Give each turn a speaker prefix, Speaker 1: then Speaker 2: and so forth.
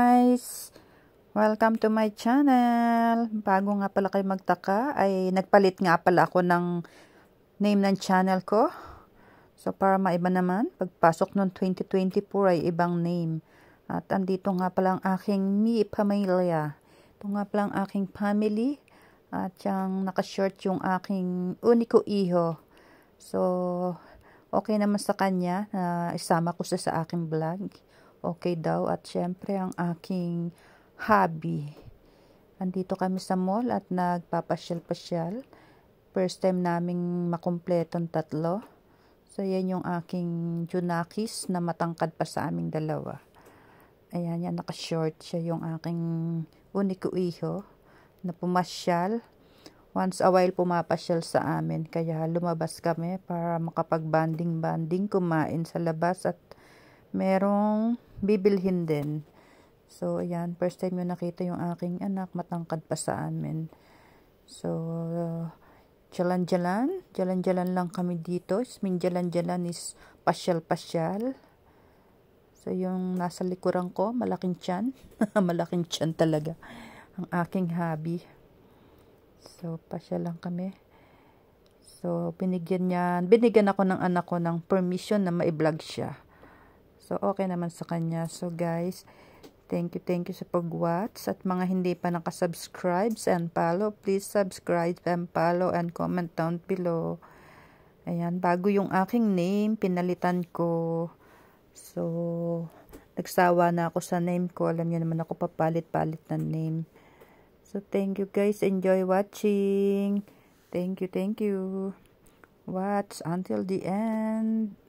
Speaker 1: guys! Welcome to my channel. Bago nga pala kayo magtaka, ay nagpalit nga pala ako ng name ng channel ko. So para maiba naman, pagpasok ng 2024 ay ibang name. At andito nga pala ang aking mi pamilya. Ito nga pala ang aking family. At yung nakashort yung aking uniko iho. So okay naman sa kanya na isama ko sa aking vlog. Okay daw. At syempre ang aking hobby. Andito kami sa mall at nagpapasyal-pasyal. First time naming makumpletong tatlo. So yan yung aking junakis na matangkad pa sa aming dalawa. Ayan yan, nakashort siya yung aking uniko iho na pumasyal. Once a while pumapasyal sa amin. Kaya lumabas kami para makapag-banding-banding, kumain sa labas at merong bibilhin din. So, ayan. First time yung nakita yung aking anak. Matangkad pa sa amin. So, jalan-jalan. Jalan-jalan lang kami dito. Jalan-jalan is pasyal-pasyal. So, yung nasa likuran ko, malaking tiyan. Malaking tiyan talaga. Ang aking hobby. So, pasyal lang kami. So, binigyan ako ng anak ko ng permission na ma-vlog siya. So, okay naman sa kanya. So, guys, thank you sa pag-watch. At mga hindi pa nakasubscribe and follow, please subscribe and follow and comment down below. Ayan, bago yung aking name, pinalitan ko. So, nagsawa na ako sa name ko. Alam niyo naman ako papalit-palit ng name. So, thank you guys. Enjoy watching. Thank you. Watch until the end.